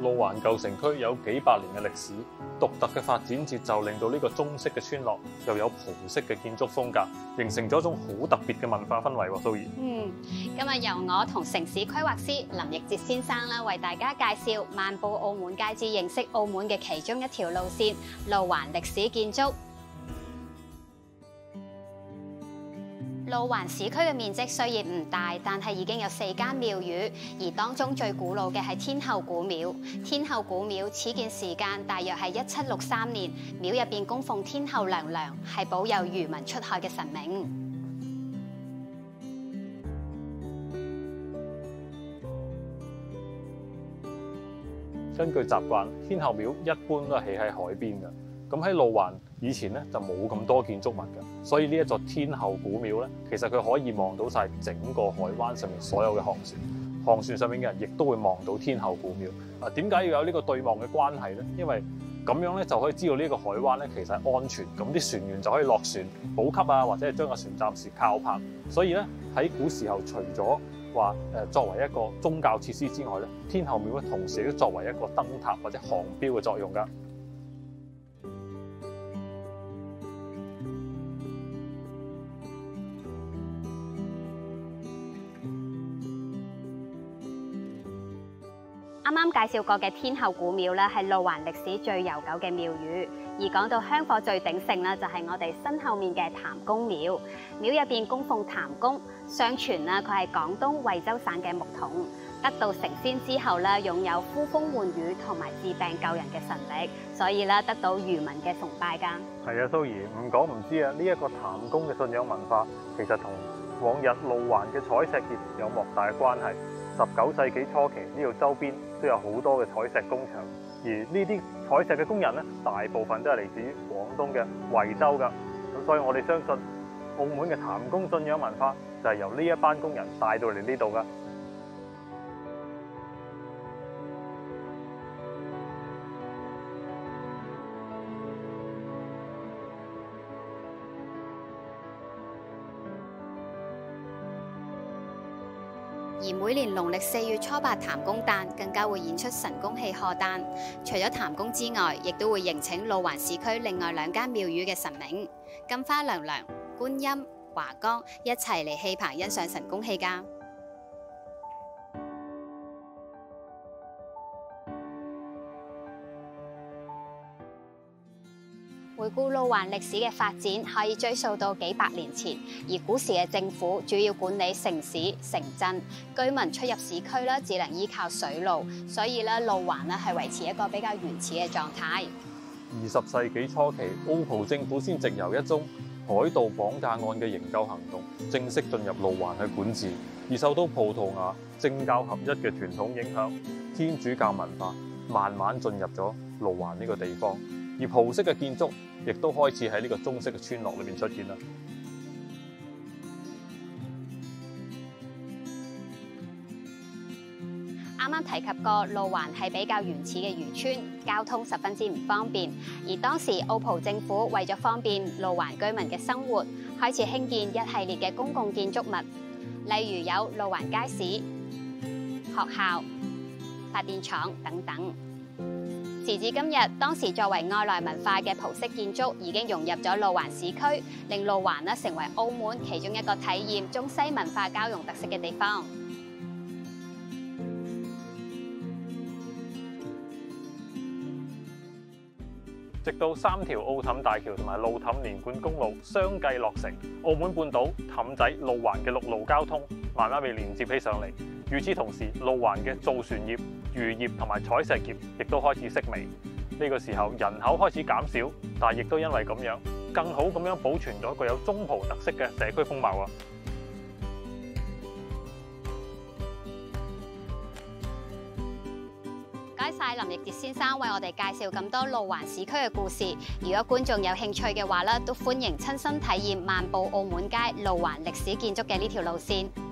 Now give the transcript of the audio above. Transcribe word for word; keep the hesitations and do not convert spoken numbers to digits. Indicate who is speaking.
Speaker 1: 路環舊城區有幾百年嘅歷史，獨特嘅發展節奏令到呢個中式嘅村落又有葡式嘅建築風格，形成咗一種好特別嘅文化氛圍喎。蘇怡，
Speaker 2: 嗯，今日由我同城市規劃師林奕哲先生啦，為大家介紹漫步澳門街至認識澳門嘅其中一條路線——路環歷史建築。路環市區嘅面積雖然唔大，但係已經有四間廟宇，而當中最古老嘅係天后古廟。天后古廟始建時間大約係一七六三年，廟入邊供奉天后娘娘，係保佑漁民出海嘅神明。
Speaker 1: 根據習慣，天后廟一般都係起喺海邊嘅。咁喺路環以前咧就冇咁多建築物嘅，所以呢一座天后古廟咧，其實佢可以望到晒整個海灣上面所有嘅航船，航船上面嘅人亦都會望到天后古廟。啊，點解要有呢個對望嘅關係咧？因為咁樣咧就可以知道呢個海灣咧其實係安全，咁啲船員就可以落船補給啊，或者係將個船暫時靠泊。所以咧喺古時候，除咗話誒作為一個宗教設施之外咧，天后廟咧同時都作為一個燈塔或者航標嘅作用㗎。
Speaker 2: 啱啱介紹過嘅天后古廟咧，係路環歷史最悠久嘅廟宇。而講到香火最鼎盛咧，就係我哋身後面嘅譚公廟。廟入邊供奉譚公，相傳啦，佢係廣東惠州省嘅牧童，得道成仙之後咧，擁有呼風喚雨同埋治病救人嘅神力，所以咧得到漁民嘅崇拜㗎。
Speaker 1: 係啊，蘇怡，唔講唔知啊，呢、這、一個譚公嘅信仰文化，其實同往日路環嘅採石業有莫大嘅關係。十九世紀初期，呢度周邊都有好多嘅採石工場，而呢啲採石嘅工人咧，大部分都係嚟自於廣東嘅惠州㗎。咁所以我哋相信澳門嘅譚公信仰文化就係由呢一班工人帶到嚟呢度㗎。
Speaker 2: 而每年農曆四月初八譚公誕，更加會演出神功戲賀誕。除咗譚公之外，亦都會迎請路環市區另外兩間廟宇嘅神明金花娘娘、觀音、華光一齊嚟戲棚欣賞神功戲㗎。回顧路環歷史嘅發展，可以追溯到幾百年前。而古時嘅政府主要管理城市、城鎮，居民出入市區咧，只能依靠水路，所以咧路環咧係維持一個比較原始嘅狀態。
Speaker 1: 二十世紀初期，澳葡政府先藉由一宗海盜綁架案嘅營救行動，正式進入路環去管治。而受到葡萄牙政教合一嘅傳統影響，天主教文化慢慢進入咗路環呢個地方，而葡式嘅建築亦都開始喺呢個中式嘅村落裏面出現啦。
Speaker 2: 啱啱提及過，路環係比較原始嘅漁村，交通十分之唔方便。而當時澳葡政府為咗方便路環居民嘅生活，開始興建一系列嘅公共建築物，例如有路環街市、學校、發電廠等等。時至今日，當時作為外來文化嘅葡式建築已經融入咗路環市區，令路環呢成為澳門其中一個體驗中西文化交融特色嘅地方。
Speaker 1: 直到三條澳氹大橋同埋路氹連貫公路相繼落成，澳門半島氹仔、路環嘅陸路交通慢慢被連接起上嚟。與此同時，路環嘅造船業、漁業同埋採石業亦都開始式微。呢個時候人口開始減少，但係亦都因為咁樣，更好咁樣保存咗具有中葡特色嘅社區風貌啊！
Speaker 2: 多謝晒林奕哲先生為我哋介紹咁多路環市區嘅故事。如果觀眾有興趣嘅話咧，都歡迎親身體驗漫步澳門街路環歷史建築嘅呢條路線。